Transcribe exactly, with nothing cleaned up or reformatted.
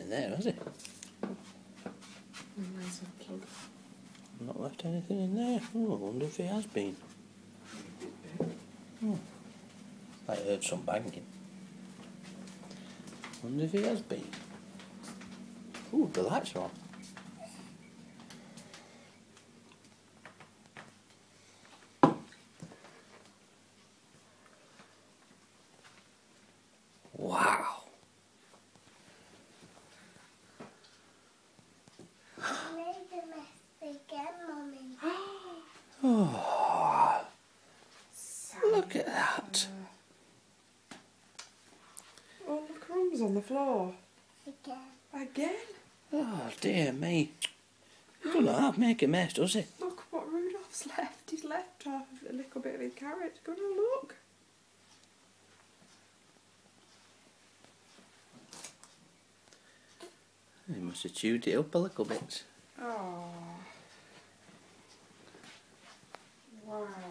in there, has he? Nice and plug. Not left anything in there. Oh, I wonder if he has been. Oh, I heard some banging. Wonder if he has been. Ooh, the lights are on. Wow. I made a mess again, Mummy. Oh, look at that. Oh, look, crumbs on the floor. Again. Again? Oh, dear me. He doesn't half make a mess, does he? Look what Rudolph's left. He's left half a little bit of his carrot. Go and have a look. He must have chewed it up a little bit. Oh. Wow.